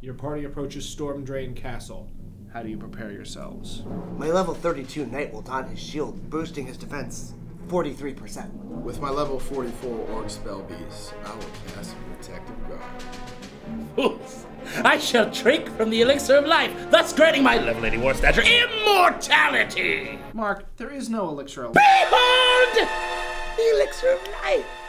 Your party approaches Storm Drain Castle. How do you prepare yourselves? My level 32 knight will don his shield, boosting his defense 43%. With my level 44 orc spell beast, I will cast Protective Guard. Fools! I shall drink from the Elixir of Life, thus granting my level 80 war stature immortality! Mark, there is no Elixir of Behold! The Elixir of Life!